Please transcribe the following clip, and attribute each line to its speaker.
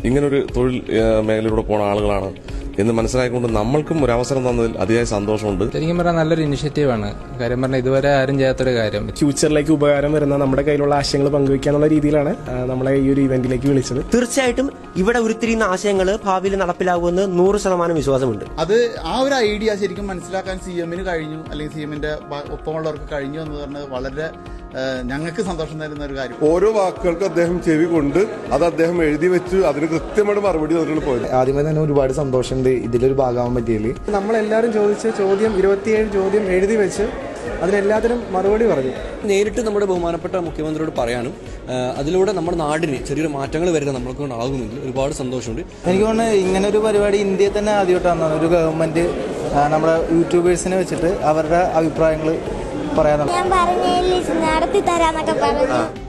Speaker 1: ഇങ്ങനൊരു തൊഴിൽ മേഖലയിലൂടെ പോണ ആളുകളാണ് എന്ന് മനസ്സിലാക്കിക്കൊണ്ട് നമ്മൾക്കും ഒരു അവസരം തന്നതിൽ അതിയായ സന്തോഷമുണ്ട്.
Speaker 2: ശരിക്കും പറഞ്ഞാൽ നല്ലൊരു ഇനിഷ്യേറ്റീവാണ്. കാര്യം പറഞ്ഞാൽ ഇതുവരെ ആരും ചെയ്യാത്തൊരു കാര്യം.
Speaker 3: ഫ്യൂച്ചറിലേക്ക് ഉപകാരം വരുന്ന നമ്മുടെ കയ്യിലുള്ള ആശയങ്ങൾ പങ്കുവയ്ക്കാനുള്ള രീതിയിലാണ് നമ്മളെ ഈ ഒരു ഇവന്റിലേക്ക് വിളിച്ചത്.
Speaker 4: തീർച്ചയായിട്ടും ഇവിടെ ഉരുത്തിരിയുന്ന ആശയങ്ങൾ ഭാവിയിൽ നടപ്പിലാകുമെന്ന് 100% വിശ്വാസമുണ്ട്.
Speaker 5: അത് ആ ഒരു ഐഡിയ ശരിക്കും മനസ്സിലാക്കാൻ CMന് കഴിഞ്ഞു, അല്ലെങ്കിൽ CMന്റെ ഒപ്പമുള്ളവർക്ക് കഴിഞ്ഞു എന്ന് പറഞ്ഞത് വളരെ ഞങ്ങൾക്ക് സന്തോഷം തരുന്ന ഒരു കാര്യം.
Speaker 6: ഓരോ വാക്കുകൾക്ക് അദ്ദേഹം ചെവി കൊണ്ട് അത് അദ്ദേഹം എഴുതി വെച്ച് അതിന് കൃത്യമായിട്ട് മറുപടി തന്നിട്ട് പോയത്.
Speaker 7: ആദ്യമേ തന്നെ ഒരുപാട് സന്തോഷമുണ്ട് ഇതിലൊരു ഭാഗമാവാൻ പറ്റിയതിൽ.
Speaker 3: നമ്മളെല്ലാവരും ചോദിച്ച ചോദ്യം 27 ചോദ്യം എഴുതി വെച്ച് അതിനെല്ലാത്തിനും മറുപടി പറഞ്ഞു.
Speaker 8: നേരിട്ട് നമ്മുടെ ബഹുമാനപ്പെട്ട മുഖ്യമന്ത്രിയോട് പറയാനും അതിലൂടെ നമ്മുടെ നാടിന് ചെറിയൊരു മാറ്റങ്ങൾ വരുന്ന നമ്മൾക്ക് കൊണ്ടാകുമെങ്കിൽ ഒരുപാട് സന്തോഷമുണ്ട്.
Speaker 7: എനിക്ക് തോന്നുന്നു ഇങ്ങനെ ഒരു പരിപാടി ഇന്ത്യയിൽ തന്നെ ആദ്യമായിട്ടാണ് ഒരു ഗവൺമെന്റ് നമ്മുടെ യൂട്യൂബേഴ്സിനെ വെച്ചിട്ട് അവരുടെ അഭിപ്രായങ്ങൾ പറയാൻ.
Speaker 9: ഞാൻ പറഞ്ഞ നടത്തി തരാന്നൊക്കെ പറഞ്ഞു.